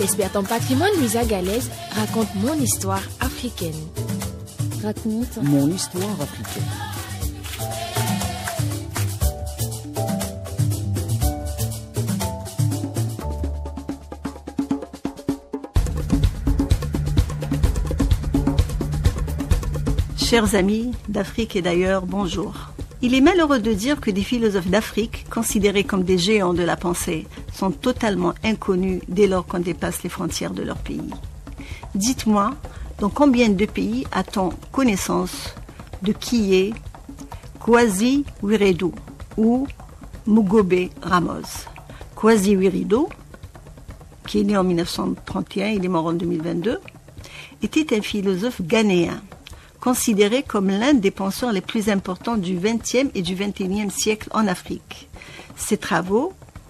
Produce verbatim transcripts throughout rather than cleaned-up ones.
L'experte en patrimoine Louisa Galaise raconte mon histoire africaine. Raconte mon histoire africaine. Chers amis d'Afrique et d'ailleurs, bonjour. Il est malheureux de dire que des philosophes d'Afrique, considérés comme des géants de la pensée, sont totalement inconnus dès lors qu'on dépasse les frontières de leur pays. Dites-moi, dans combien de pays a-t-on connaissance de qui est Kwasi Wiredu ou Mugabe Ramos? Kwasi Wiredu, qui est né en mille neuf cent trente et un, il est mort en deux mille vingt-deux, était un philosophe ghanéen, considéré comme l'un des penseurs les plus importants du vingtième et du vingt et unième siècle en Afrique. Ses travaux,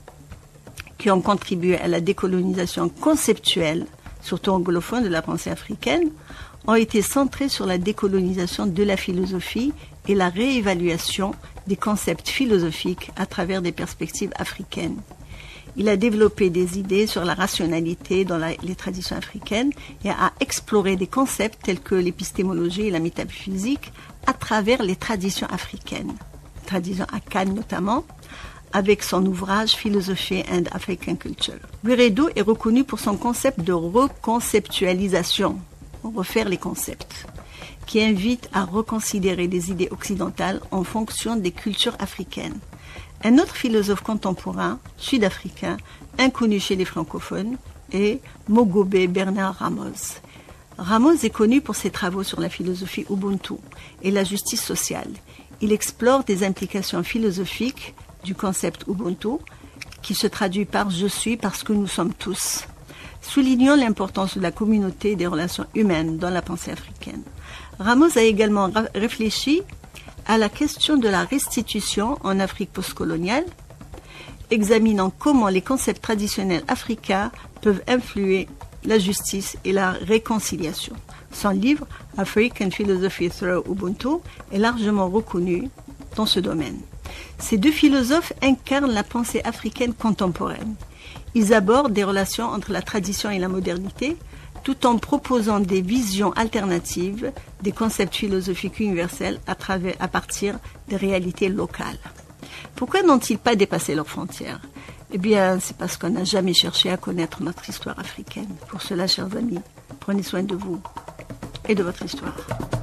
qui ont contribué à la décolonisation conceptuelle, surtout anglophone, de la pensée africaine, ont été centrés sur la décolonisation de la philosophie et la réévaluation des concepts philosophiques à travers des perspectives africaines. Il a développé des idées sur la rationalité dans la, les traditions africaines et a exploré des concepts tels que l'épistémologie et la métaphysique à travers les traditions africaines, traditions akane notamment, avec son ouvrage Philosophy and African Culture. Wiredu est reconnu pour son concept de reconceptualisation, refaire les concepts, qui invite à reconsidérer les idées occidentales en fonction des cultures africaines. Un autre philosophe contemporain, sud-africain, inconnu chez les francophones, est Mugabe Bernard Ramos. Ramos est connu pour ses travaux sur la philosophie Ubuntu et la justice sociale. Il explore des implications philosophiques du concept Ubuntu, qui se traduit par « je suis parce que nous sommes tous », soulignant l'importance de la communauté et des relations humaines dans la pensée africaine. Ramos a également ra- réfléchi à la question de la restitution en Afrique postcoloniale, examinant comment les concepts traditionnels africains peuvent influer la justice et la réconciliation. Son livre « African Philosophy Through Ubuntu » est largement reconnu dans ce domaine. Ces deux philosophes incarnent la pensée africaine contemporaine. Ils abordent des relations entre la tradition et la modernité, tout en proposant des visions alternatives des concepts philosophiques universels à, travers, à partir des réalités locales. Pourquoi n'ont-ils pas dépassé leurs frontières? Eh bien, c'est parce qu'on n'a jamais cherché à connaître notre histoire africaine. Pour cela, chers amis, prenez soin de vous et de votre histoire.